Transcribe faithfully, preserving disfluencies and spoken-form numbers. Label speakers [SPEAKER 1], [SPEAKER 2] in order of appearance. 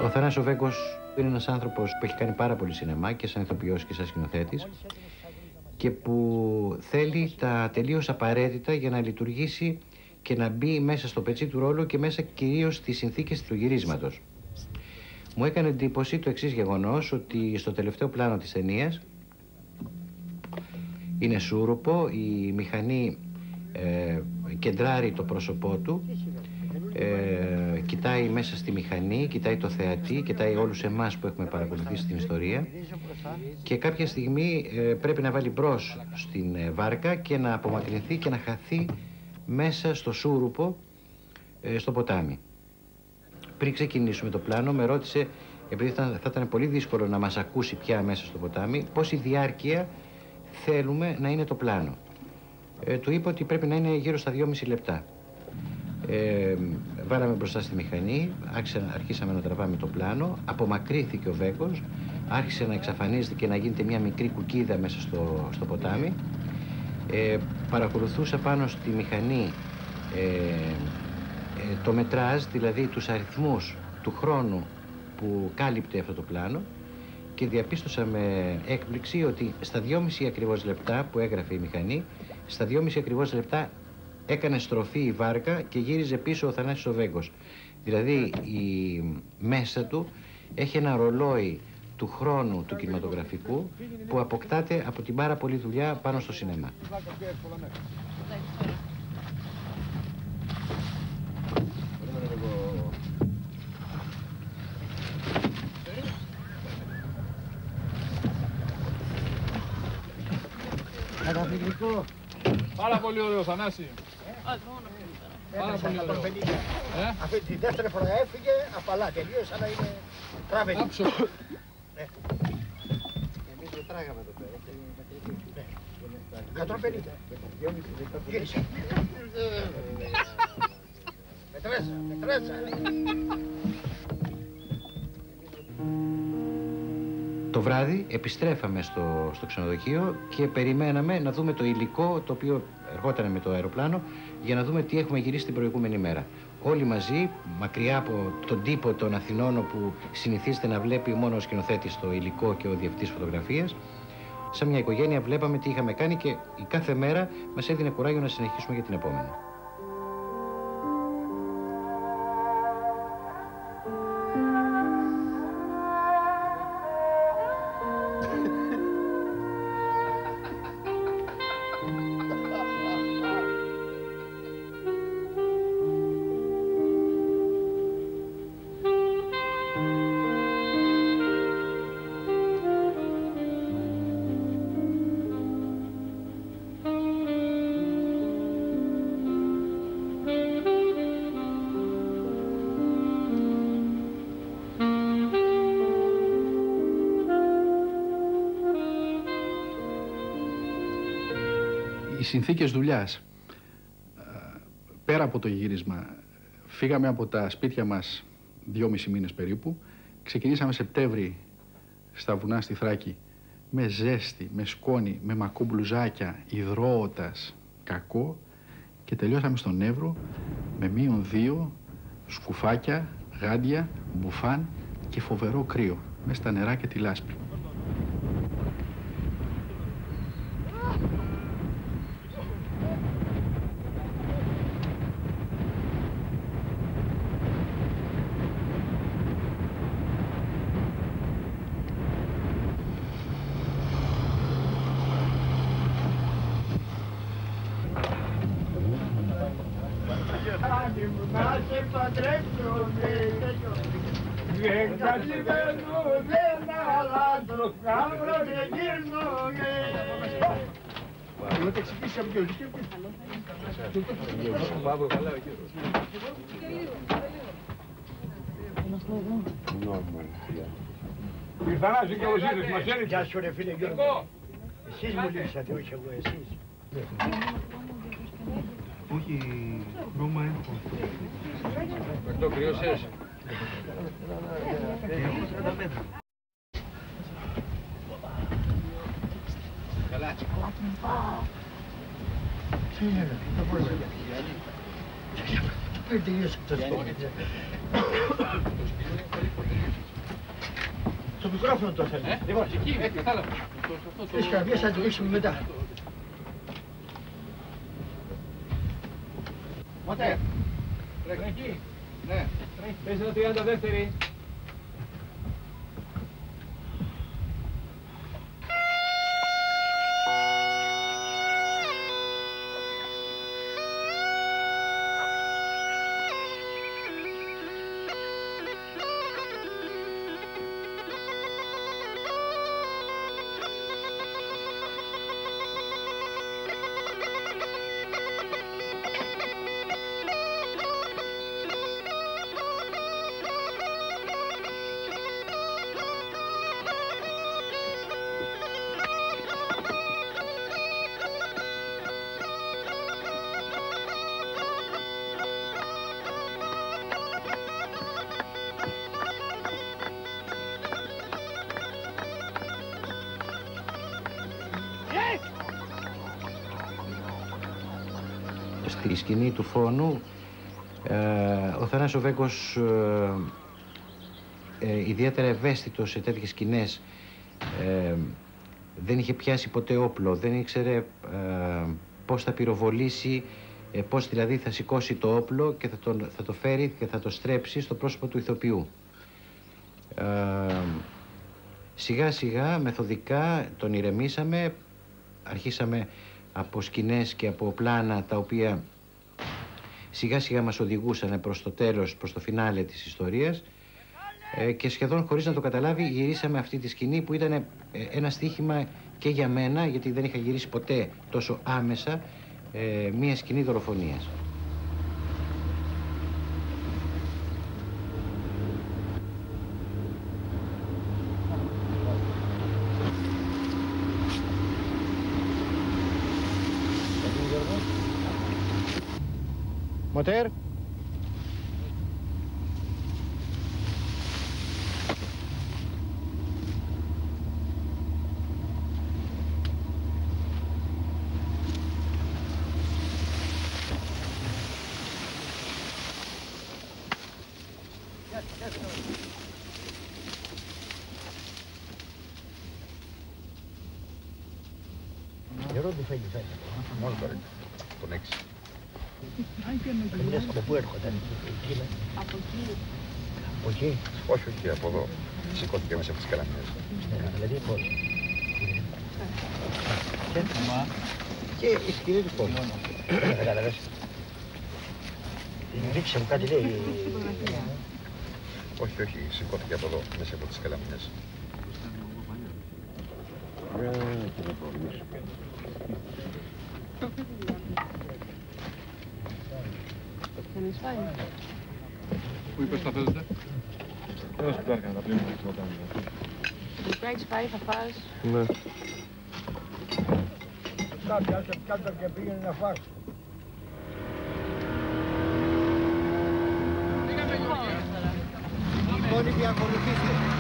[SPEAKER 1] Ο Θανάσης ο Βέγκος είναι ένας άνθρωπος που έχει κάνει πάρα πολύ σινεμά και σαν ηθοποιός και σαν σκηνοθέτης και που θέλει τα τελείως απαραίτητα για να λειτουργήσει και να μπει μέσα στο πετσί του ρόλου και μέσα κυρίως στις συνθήκες του γυρίσματος. Μου έκανε εντύπωση το εξής γεγονός, ότι στο τελευταίο πλάνο της ταινίας είναι σούρουπο, η μηχανή ε, κεντράρει το πρόσωπό του, ε, κοιτάει μέσα στη μηχανή, κοιτάει το θεατή, κοιτάει όλους εμάς που έχουμε παρακολουθήσει την ιστορία και κάποια στιγμή ε, πρέπει να βάλει μπρος στην ε, βάρκα και να απομακρυνθεί και να χαθεί μέσα στο σούρουπο, ε, στο ποτάμι. Πριν ξεκινήσουμε το πλάνο με ρώτησε, επειδή θα, θα ήταν πολύ δύσκολο να μας ακούσει πια μέσα στο ποτάμι, πόση διάρκεια θέλουμε να είναι το πλάνο. Ε, του είπα ότι πρέπει να είναι γύρω στα δυόμιση λεπτά. Ε, βάλαμε μπροστά στη μηχανή, άρχισα, αρχίσαμε να τραβάμε το πλάνο, απομακρύθηκε ο Βέγκος, άρχισε να εξαφανίζεται και να γίνεται μια μικρή κουκίδα μέσα στο, στο ποτάμι. Ε, παρακολουθούσα πάνω στη μηχανή ε, ε, το μετράζ, δηλαδή τους αριθμούς του χρόνου που κάλυπτε αυτό το πλάνο και διαπίστωσα με έκπληξη ότι στα δυόμιση ακριβώς λεπτά που έγραφε η μηχανή, στα δυόμιση ακριβώς λεπτά έκανε στροφή η βάρκα και γύριζε πίσω ο Θανάσης ο Βέγκος. Δηλαδή η μέσα του έχει ένα ρολόι του χρόνου του κινηματογραφικού που αποκτάται από την πάρα πολλή δουλειά πάνω στο σινεμά.
[SPEAKER 2] Καταφυγλικό.
[SPEAKER 3] Πάρα πολύ ωραίο, Θανάση. Πάρα πολύ ωραίο. Ε?
[SPEAKER 2] Αυτή τη δεύτερη φορά έφυγε, απαλά τελείωσε, αλλά είναι τράβελη.
[SPEAKER 3] Άψο.
[SPEAKER 2] Εμείς το τράγαμε εδώ πέρα. εκατόν πενήντα. Γύρισε. Μετρέσα, μετρέσα.
[SPEAKER 1] Το βράδυ επιστρέφαμε στο, στο ξενοδοχείο και περιμέναμε να δούμε το υλικό το οποίο ερχόταν με το αεροπλάνο για να δούμε τι έχουμε γυρίσει την προηγούμενη μέρα. Όλοι μαζί, μακριά από τον τύπο των Αθηνών όπου συνηθίζεται να βλέπει μόνο ο σκηνοθέτης το υλικό και ο διευθυντής φωτογραφίας, σαν μια οικογένεια βλέπαμε τι είχαμε κάνει και η κάθε μέρα μας έδινε κουράγιο να συνεχίσουμε για την επόμενη.
[SPEAKER 4] Οι συνθήκες δουλειάς, πέρα από το γύρισμα, φύγαμε από τα σπίτια μας δυόμισι μήνες περίπου, ξεκινήσαμε Σεπτέμβρη στα βουνά στη Θράκη με ζέστη, με σκόνη, με μακομπλουζάκια, υδρόωτας, κακό και τελειώσαμε στον Εύρο με μείον δύο, σκουφάκια, γάντια, μπουφάν και φοβερό κρύο, μέσα στα νερά και τη λάσπη.
[SPEAKER 2] Να σε παντρέψω, δεν κατηβαίνω, δεν αλλάζω, κάμρο δεν γύρνω, να τα εξηγήσει από ποιος δικαιούται.
[SPEAKER 3] Παύλο, καλά ο κύριος. Κύριε Θανάση, καλώς ήρθες, μας έλειψες.
[SPEAKER 2] Γεια σου ρε φίλε Γιώργο. Εσείς μου λείψατε, όχι εγώ, εσείς.
[SPEAKER 5] Όχι, χρώμα έχω.
[SPEAKER 3] Το κρύωσες.
[SPEAKER 5] Έχω σαράντα μέτρα.
[SPEAKER 3] Καλά.
[SPEAKER 2] Τι είναι, δεν μπορείς να Πριν τελείωσε το σκοπό. Το μικρόφωνο το θέλει.
[SPEAKER 3] Λοιπόν, εκεί, έτσι, κατάλαβα.
[SPEAKER 2] Τις καρδιές θα το ρίξουμε μετά.
[SPEAKER 3] Μοτέ. Τρέχει. Ναι. Πες ένα τριάντα δεύτερη.
[SPEAKER 1] Στη σκηνή του φόνου, ε, ο Θανάσης Βέγκος, ε, ε, ιδιαίτερα ευαίσθητος σε τέτοιες σκηνές, ε, δεν είχε πιάσει ποτέ όπλο, δεν ήξερε ε, πώς θα πυροβολήσει, ε, πώς δηλαδή θα σηκώσει το όπλο και θα, τον, θα το φέρει και θα το στρέψει στο πρόσωπο του ηθοποιού. Ε, σιγά σιγά, μεθοδικά, τον ηρεμήσαμε, αρχίσαμε από σκηνές και από πλάνα τα οποία σιγά σιγά μας οδηγούσαν προς το τέλος, προς το φινάλε της ιστορίας, ε, και σχεδόν χωρίς να το καταλάβει γυρίσαμε αυτή τη σκηνή που ήταν ε, ένα στοίχημα και για μένα, γιατί δεν είχα γυρίσει ποτέ τόσο άμεσα ε, μία σκηνή δολοφονίας.
[SPEAKER 2] Μοτέρ. Καιρό τι φέγγει, φέγγει. Μόνο τώρα, τον έξι. Λες από πού έρχονταν, από εκεί. Από εκεί.
[SPEAKER 6] Όχι, όχι, από εδώ. Σηκώθηκε μέσα από τις καλαμιές.
[SPEAKER 2] Δηλαδή πώς. Και η σκηνή του πώς. Δεν κατάλαβες. Ρίξε μου κάτι λέει.
[SPEAKER 6] Όχι, όχι, σηκώθηκε από εδώ, μέσα από τις καλαμιές.
[SPEAKER 7] Θέλεις φάει.
[SPEAKER 3] Πού είπες τα θέλετε? Εδώ στην Τάρκα, τα πλήρω να κάνουμε.
[SPEAKER 7] Λουκά έχεις φάει, θα φας.
[SPEAKER 6] Ναι.
[SPEAKER 2] Κάποια άσχε κάτω και πήγαινε να φας. Λοιπόν, ακολουθήστε.